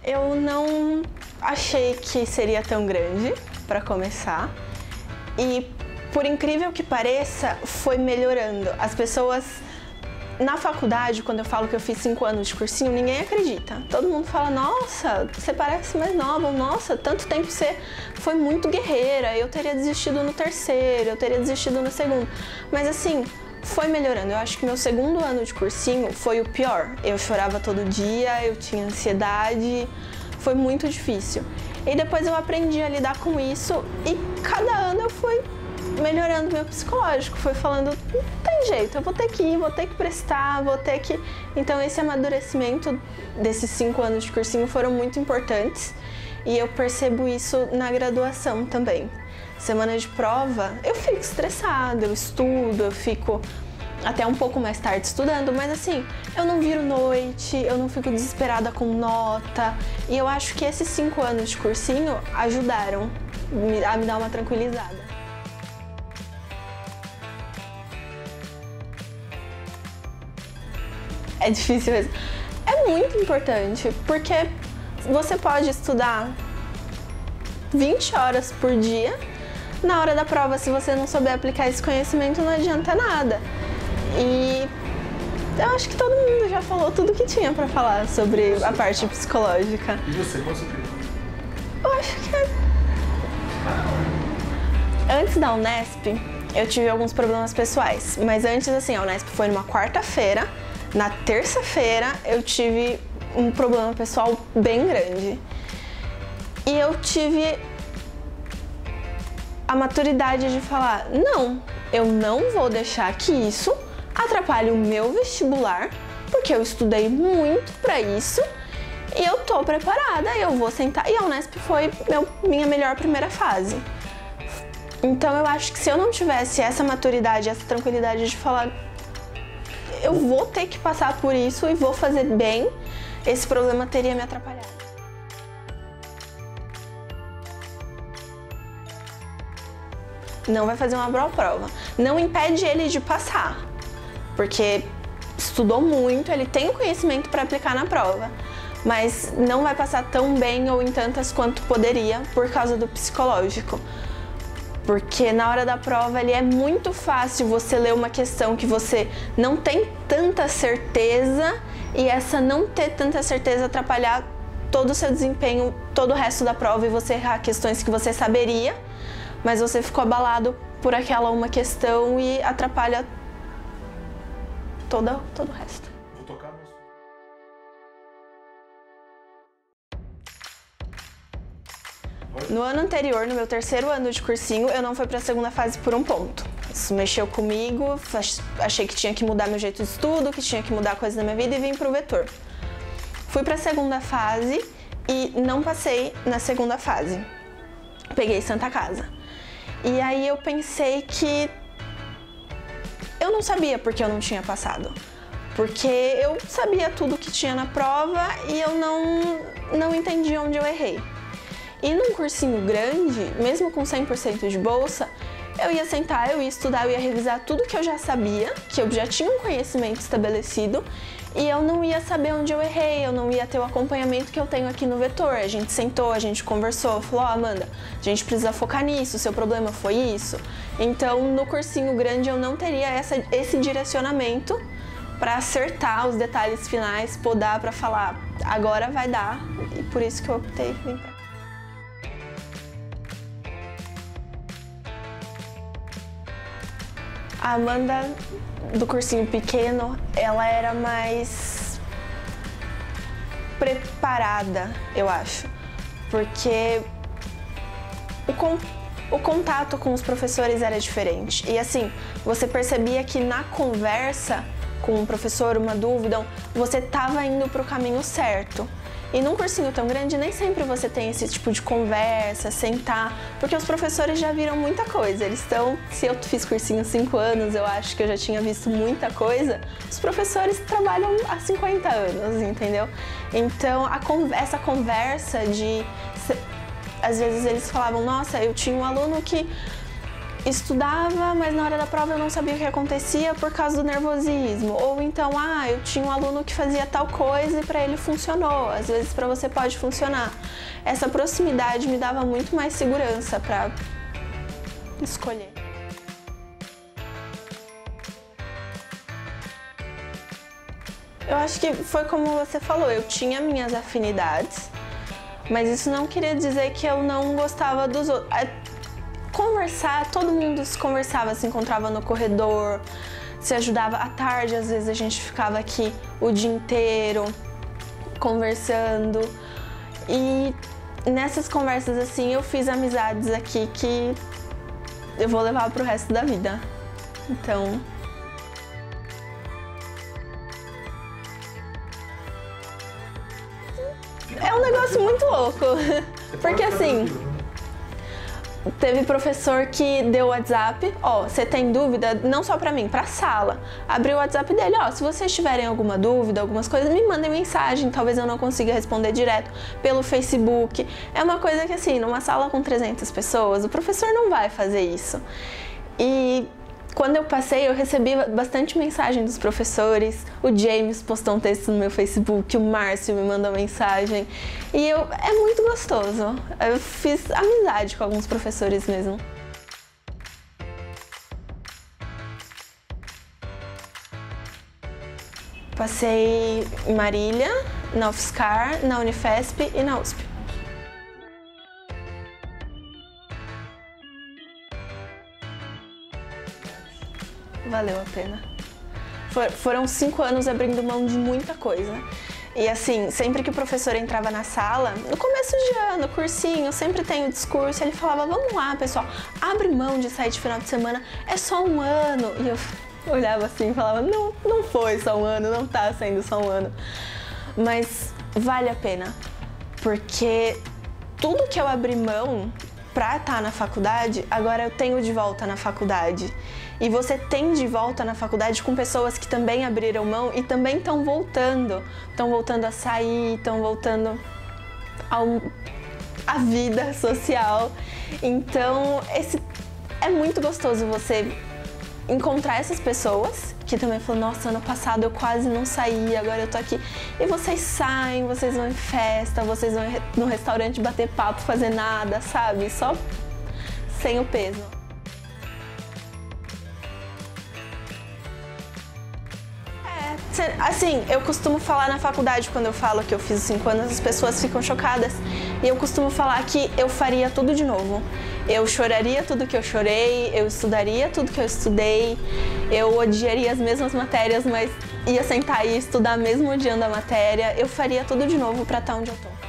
eu não achei que seria tão grande para começar e, por incrível que pareça, foi melhorando. As pessoas na faculdade, quando eu falo que eu fiz 5 anos de cursinho, ninguém acredita. Todo mundo fala, nossa, você parece mais nova, nossa, tanto tempo você foi muito guerreira, eu teria desistido no terceiro, eu teria desistido no segundo. Mas assim, foi melhorando. Eu acho que meu segundo ano de cursinho foi o pior. Eu chorava todo dia, eu tinha ansiedade, foi muito difícil. E depois eu aprendi a lidar com isso e cada ano eu fui melhorando meu psicológico, foi falando, não tem jeito, eu vou ter que ir, vou ter que prestar, vou ter que... Então esse amadurecimento desses 5 anos de cursinho foram muito importantes e eu percebo isso na graduação também. Semana de prova, eu fico estressada, eu estudo, eu fico até um pouco mais tarde estudando, mas assim, eu não viro noite, eu não fico desesperada com nota e eu acho que esses 5 anos de cursinho ajudaram a me dar uma tranquilizada. É difícil mesmo. É muito importante, porque você pode estudar 20 horas por dia, na hora da prova, se você não souber aplicar esse conhecimento, não adianta nada. E eu acho que todo mundo já falou tudo que tinha pra falar sobre a parte psicológica. E você, qual a sua opinião? Eu acho que antes da Unesp, eu tive alguns problemas pessoais, mas antes, assim, a Unesp foi numa quarta-feira. Na terça-feira eu tive um problema pessoal bem grande e eu tive a maturidade de falar, não, eu não vou deixar que isso atrapalhe o meu vestibular, porque eu estudei muito para isso e eu tô preparada, eu vou sentar. E a Unesp foi minha melhor primeira fase. Então eu acho que se eu não tivesse essa maturidade, essa tranquilidade de falar, eu vou ter que passar por isso e vou fazer bem, esse problema teria me atrapalhado. Não vai fazer uma boa prova. Não impede ele de passar, porque estudou muito, ele tem o conhecimento para aplicar na prova, mas não vai passar tão bem ou em tantas quanto poderia por causa do psicológico. Porque na hora da prova é muito fácil você ler uma questão que você não tem tanta certeza e essa não ter tanta certeza atrapalhar todo o seu desempenho, todo o resto da prova e você errar questões que você saberia, mas você ficou abalado por aquela uma questão e atrapalha todo o resto. Vou tocar no... No ano anterior, no meu terceiro ano de cursinho, eu não fui para a segunda fase por um ponto. Isso mexeu comigo, achei que tinha que mudar meu jeito de estudo, que tinha que mudar coisas na minha vida e vim pro vetor. Fui para a segunda fase e não passei na segunda fase. Peguei Santa Casa. E aí eu pensei que eu não sabia porque eu não tinha passado. Porque eu sabia tudo que tinha na prova e eu não entendi onde eu errei. E num cursinho grande, mesmo com 100% de bolsa, eu ia sentar, eu ia estudar, eu ia revisar tudo que eu já sabia, que eu já tinha um conhecimento estabelecido, e eu não ia saber onde eu errei, eu não ia ter o acompanhamento que eu tenho aqui no vetor. A gente sentou, a gente conversou, falou, Amanda, a gente precisa focar nisso, seu problema foi isso. Então, no cursinho grande, eu não teria esse direcionamento para acertar os detalhes finais, podar para falar, agora vai dar, e por isso que eu optei por vir pra cá. A Amanda do cursinho pequeno, ela era mais preparada, eu acho, porque o contato com os professores era diferente. E assim, você percebia que na conversa com um professor, uma dúvida, você estava indo para o caminho certo. E num cursinho tão grande, nem sempre você tem esse tipo de conversa, sentar, porque os professores já viram muita coisa. Eles estão, se eu fiz cursinho 5 anos, eu acho que eu já tinha visto muita coisa, os professores trabalham há 50 anos, entendeu? Então, essa conversa de... Às vezes eles falavam, nossa, eu tinha um aluno que estudava, mas na hora da prova eu não sabia o que acontecia por causa do nervosismo. Ou então, eu tinha um aluno que fazia tal coisa e para ele funcionou. Às vezes para você pode funcionar. Essa proximidade me dava muito mais segurança para escolher. Eu acho que foi como você falou, eu tinha minhas afinidades, mas isso não queria dizer que eu não gostava dos outros. Conversar, todo mundo se conversava, se encontrava no corredor, se ajudava à tarde, às vezes a gente ficava aqui o dia inteiro conversando. E nessas conversas assim eu fiz amizades aqui que eu vou levar pro resto da vida. Então, é um negócio muito louco, porque assim, teve professor que deu o WhatsApp, você tem dúvida, não só pra mim, pra sala. Abriu o WhatsApp dele, se vocês tiverem alguma dúvida, algumas coisas, me mandem mensagem, talvez eu não consiga responder direto pelo Facebook. É uma coisa que assim, numa sala com 300 pessoas, o professor não vai fazer isso. E quando eu passei, eu recebi bastante mensagem dos professores. O James postou um texto no meu Facebook, o Márcio me mandou mensagem. E é muito gostoso. Eu fiz amizade com alguns professores mesmo. Passei em Marília, na UFSCar, na Unifesp e na USP. Valeu a pena. Foram 5 anos abrindo mão de muita coisa. E assim, sempre que o professor entrava na sala, no começo de ano, cursinho, sempre tem o discurso, ele falava, vamos lá, pessoal, abre mão de sair de final de semana, é só um ano. E eu olhava assim e falava, não foi só um ano, não tá sendo só um ano. Mas vale a pena, porque tudo que eu abri mão pra estar na faculdade, agora eu tenho de volta na faculdade. E você tem de volta na faculdade com pessoas que também abriram mão e também estão voltando a sair, estão voltando à vida social. Então, é muito gostoso você encontrar essas pessoas que também falam, nossa, ano passado eu quase não saí, agora eu tô aqui. E vocês saem, vocês vão em festa, vocês vão no restaurante bater papo, fazer nada, sabe? Só sem o peso. Assim, eu costumo falar na faculdade, quando eu falo que eu fiz 5 anos, as pessoas ficam chocadas. E eu costumo falar que eu faria tudo de novo. Eu choraria tudo que eu chorei, eu estudaria tudo que eu estudei, eu odiaria as mesmas matérias, mas ia sentar e estudar mesmo odiando a matéria. Eu faria tudo de novo pra estar onde eu tô.